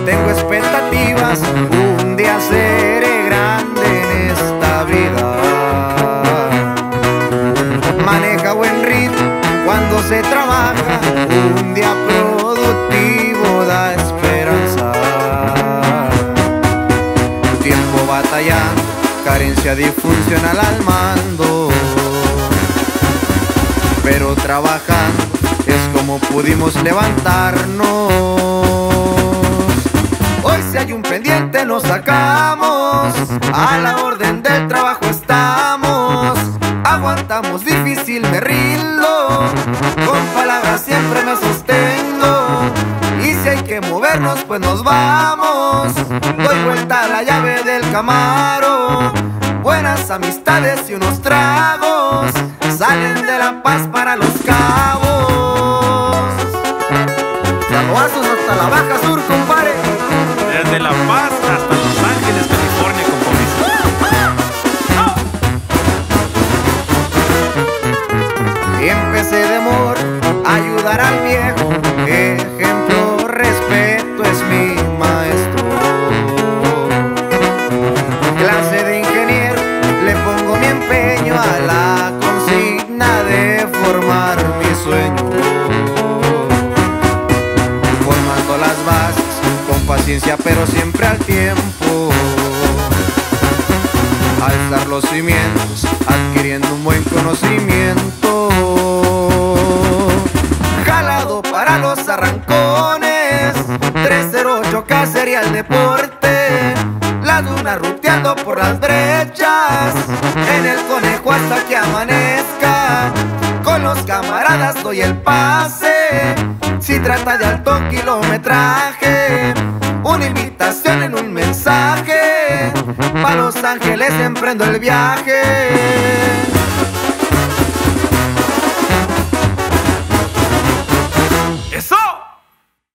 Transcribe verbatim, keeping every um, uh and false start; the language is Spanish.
tengo expectativas, un día seré grande en esta vida. Maneja buen ritmo cuando se trabaja, un día productivo da esperanza. Tiempo batallando, carencia disfuncional al mando, pero trabajando es como pudimos levantarnos. Hoy si hay un pendiente nos sacamos, a la orden del trabajo estamos. Aguantamos difícil, me rindo, con palabras siempre me sostengo. Y si hay que movernos pues nos vamos, doy vuelta a la llave del Camaro. Buenas amistades y unos tragos salen de La Paz para Los Cabos. Saludazos hasta la Baja Sur, compadre. Desde La Paz hasta Los Ángeles, California, compadre. Empecé de amor a ayudar al viejo, ejemplo, respeto es mi maestro. Clase de ingeniero, le pongo mi empeño a la consigna de formar mi sueño. Formando las bases con paciencia pero siempre al tiempo. Alzar los cimientos, adquiriendo un buen conocimiento. Jalado para los arrancones, tres cero ocho K sería el deporte. La duna ruteando por las brechas, en el Conejo hasta que amanezca. Con los camaradas doy el pase, si trata de alto kilometraje. Una invitación en un mensaje, pa' Los Ángeles emprendo el viaje.